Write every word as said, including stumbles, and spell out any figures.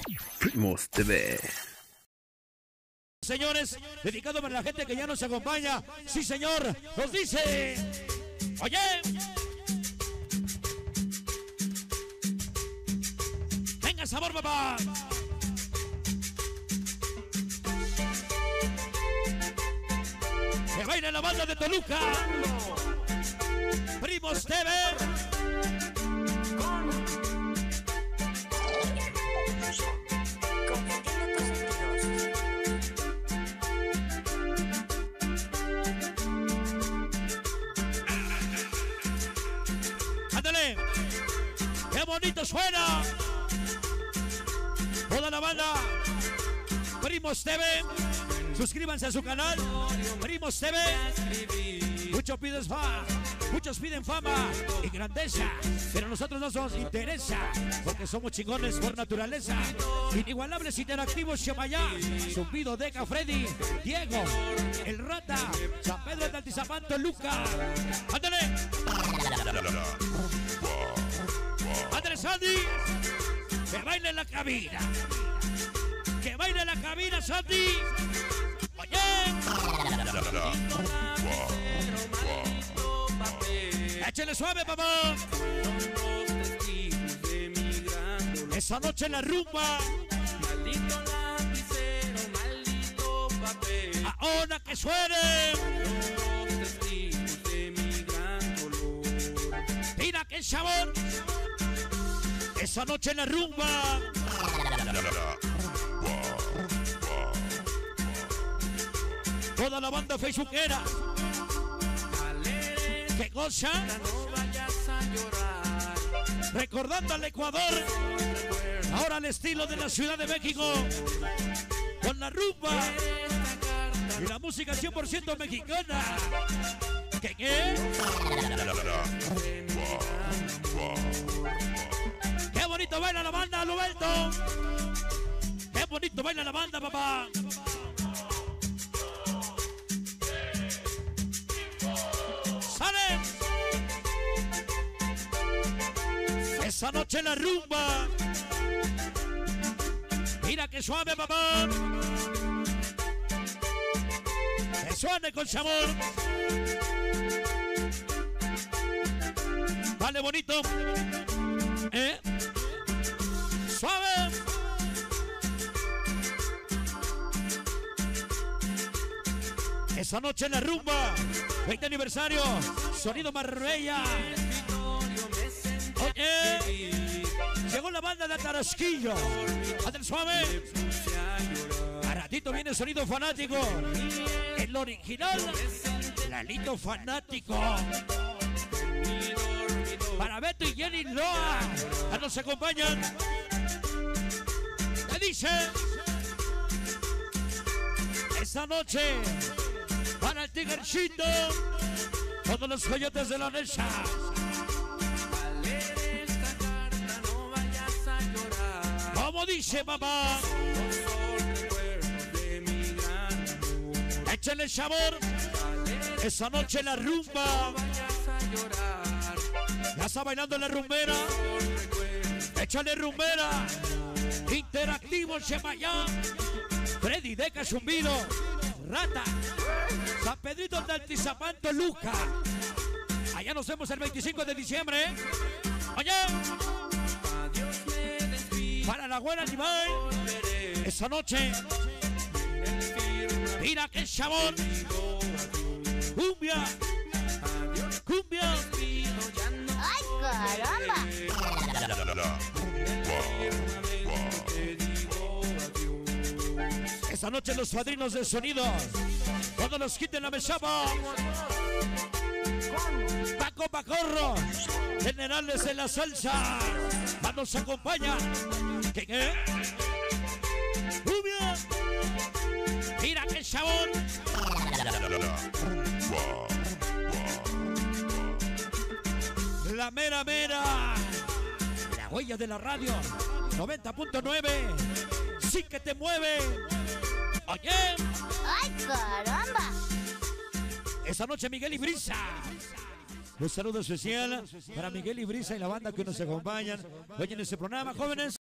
Primos T V. Señores, dedicado para la gente que ya nos acompaña. Sí, señor, nos dice. Oye. Venga, sabor, papá. Que baile la banda de Toluca. Primos T V. Ándale, qué bonito suena. Toda la banda Primos T V. Suscríbanse a su canal Primos T V. Muchos piden fama, muchos piden fama y grandeza, pero a nosotros no nos interesa, porque somos chingones por naturaleza. Inigualables, interactivos, Chemayá, Zumbido, Deca, Freddy, Diego, El Rata, San Pedro de Altizapán, Toluca. ¡Ándale! ¡Ándale, Sandy! ¡Que baile en la cabina! ¡Que baile en la cabina, Sandy! ¡Oye! ¡Échale suave, papá! Esa noche en la rumba. Maldito lapicero, maldito papel. Ahora que suene. Los testigos de mi gran dolor. Mira qué sabor. Esa noche en la rumba. Toda la banda facebookera que goza, No vayas a llorar. recordando al Ecuador, ahora al estilo de la Ciudad de México, con la rumba y la música cien por ciento mexicana. ¿Qué qué? ¡Qué bonito baila la banda, Luberto! ¡Qué bonito baila la banda, papá! ¡Sale! Esa noche en la rumba. Mira que suave, papá. Que suene con sabor. Vale, bonito. ¿Eh? Suave. Esa noche en la rumba. veinte aniversario. Sonido Marbella. Oye. Llegó la banda de Tarasquillo. Haz el suave. A ratito viene el sonido fanático. El original. Lalito Fanático. Para Beto y Jenny Loa. Ya nos acompañan. ¿Qué dice? Esta noche. Para el Tigercito. Todos los coyotes de la Nesa. Al leer esta carta no vayas a llorar. Como dice papá. Son recuerdos de mi gran amor. Échale sabor. Esa noche la rumba. No vayas a llorar. Ya está bailando la rumbera. Échale rumbera. Interactivo Chemayá. Freddy Deca Zumbido. Rata. San Pedrito de Altizapán, Toluca. Allá nos vemos el veinticinco de diciembre. ¿eh? Oye. Adiós me despido. Para la buena animal. Esa noche. Mira qué sabor. Cumbia. Cumbia. ¡Ay, caramba! Esta noche los padrinos de sonido. Todos los quiten la mesapa. Paco Pacorro. Generales en la salsa. Nos acompaña. ¿Qué qué? Cumbia. Mira qué sabor. La mera mera. La huella de la radio. noventa punto nueve. Sí que te mueve. Oye. ¡Ay, caramba! Esta noche Miguel y Brisa. Un saludo especial para Miguel y Brisa y la banda que nos acompañan hoy en este programa, jóvenes.